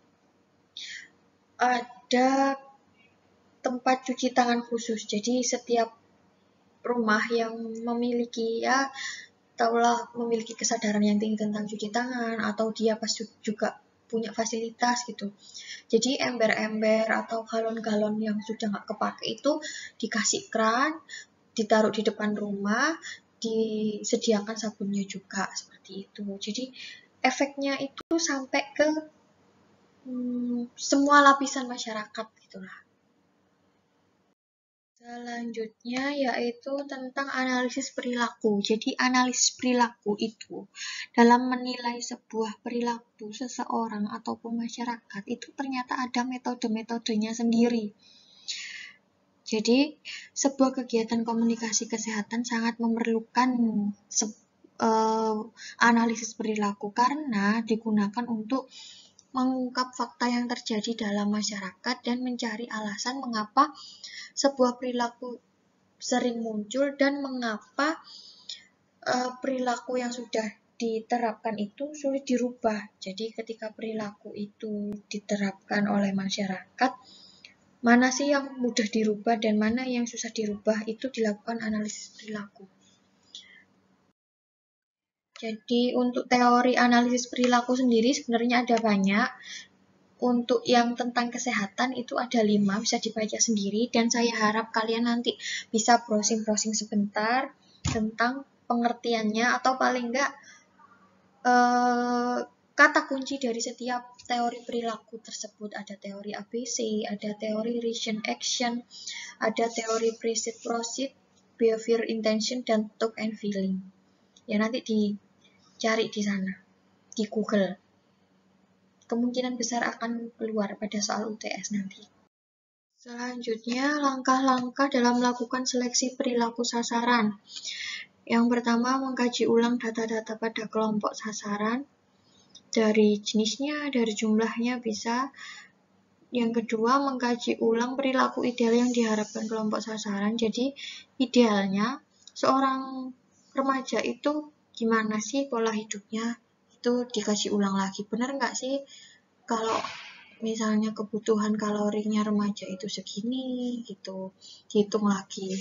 ada tempat cuci tangan khusus. Jadi setiap rumah yang memiliki ya taulah memiliki kesadaran yang tinggi tentang cuci tangan, atau dia pas juga punya fasilitas gitu. Jadi ember-ember atau galon-galon yang sudah nggak kepake itu dikasih keran, ditaruh di depan rumah, disediakan sabunnya juga seperti itu. Jadi efeknya itu sampai ke hmm, semua lapisan masyarakat gitulah. Selanjutnya yaitu tentang analisis perilaku. Jadi analisis perilaku itu dalam menilai sebuah perilaku seseorang ataupun masyarakat itu ternyata ada metode-metodenya sendiri. Jadi sebuah kegiatan komunikasi kesehatan sangat memerlukan uh, analisis perilaku karena digunakan untuk mengungkap fakta yang terjadi dalam masyarakat dan mencari alasan mengapa sebuah perilaku sering muncul dan mengapa uh, perilaku yang sudah diterapkan itu sulit dirubah. Jadi ketika perilaku itu diterapkan oleh masyarakat, mana sih yang mudah dirubah dan mana yang susah dirubah, itu dilakukan analisis perilaku. Jadi untuk teori analisis perilaku sendiri sebenarnya ada banyak. Untuk yang tentang kesehatan itu ada lima, bisa dibaca sendiri, dan saya harap kalian nanti bisa browsing-browsing sebentar tentang pengertiannya, atau paling enggak eh, kata kunci dari setiap teori perilaku tersebut. Ada teori A B C, ada teori reason action, ada teori precede proceed, behavior, intention, dan thought and feeling. Ya nanti dicari di sana, di Google. Kemungkinan besar akan keluar pada soal U T S nanti. Selanjutnya, langkah-langkah dalam melakukan seleksi perilaku sasaran. Yang pertama, mengkaji ulang data-data pada kelompok sasaran. Dari jenisnya, dari jumlahnya bisa. Yang kedua, mengkaji ulang perilaku ideal yang diharapkan kelompok sasaran. Jadi, idealnya seorang remaja itu gimana sih pola hidupnya? Itu dikaji ulang lagi. Benar nggak sih kalau misalnya kebutuhan kalorinya remaja itu segini, gitu. Dihitung lagi,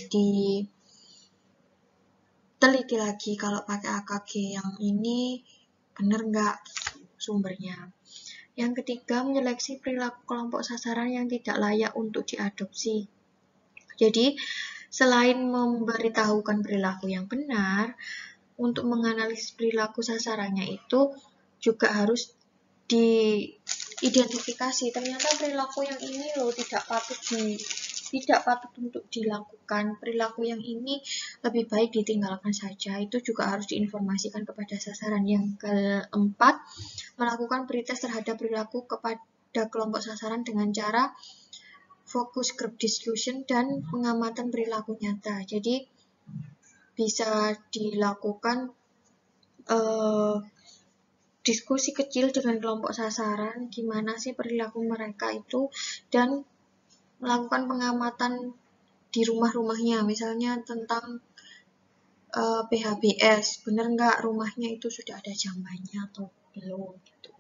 diteliti lagi kalau pakai A K G yang ini, benar nggak sumbernya. Yang ketiga, menyeleksi perilaku kelompok sasaran yang tidak layak untuk diadopsi. Jadi, selain memberitahukan perilaku yang benar, untuk menganalisis perilaku sasarannya itu juga harus diidentifikasi. Ternyata perilaku yang ini loh tidak patut di tidak patut untuk dilakukan. Perilaku yang ini lebih baik ditinggalkan saja. Itu juga harus diinformasikan kepada sasaran. Yang keempat, melakukan pretest terhadap perilaku kepada kelompok sasaran dengan cara fokus group discussion dan pengamatan perilaku nyata. Jadi bisa dilakukan eh, diskusi kecil dengan kelompok sasaran, gimana sih perilaku mereka itu, dan melakukan pengamatan di rumah-rumahnya, misalnya tentang uh, P H B S, benar nggak rumahnya itu sudah ada jambannya atau belum, gitu.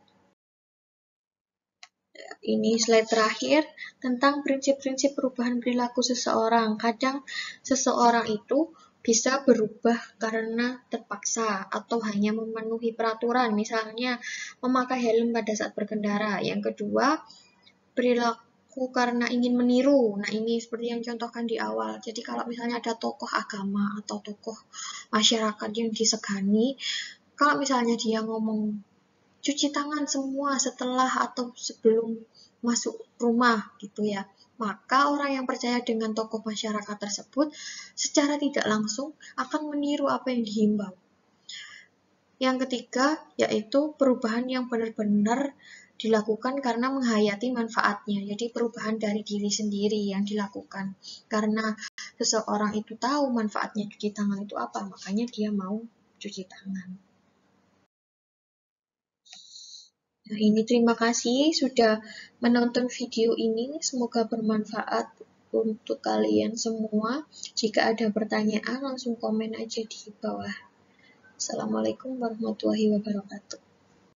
Ini slide terakhir tentang prinsip-prinsip perubahan perilaku seseorang. Kadang seseorang itu bisa berubah karena terpaksa atau hanya memenuhi peraturan, misalnya memakai helm pada saat berkendara. Yang kedua, perilaku karena ingin meniru. Nah, ini seperti yang contohkan di awal. Jadi kalau misalnya ada tokoh agama atau tokoh masyarakat yang disegani, kalau misalnya dia ngomong cuci tangan semua setelah atau sebelum masuk rumah gitu ya, maka orang yang percaya dengan tokoh masyarakat tersebut secara tidak langsung akan meniru apa yang dihimbau. Yang ketiga, yaitu perubahan yang benar-benar dilakukan karena menghayati manfaatnya. Jadi perubahan dari diri sendiri yang dilakukan. Karena seseorang itu tahu manfaatnya cuci tangan itu apa, makanya dia mau cuci tangan. Nah, ini terima kasih sudah menonton video ini. Semoga bermanfaat untuk kalian semua. Jika ada pertanyaan, langsung komen aja di bawah. Assalamualaikum warahmatullahi wabarakatuh.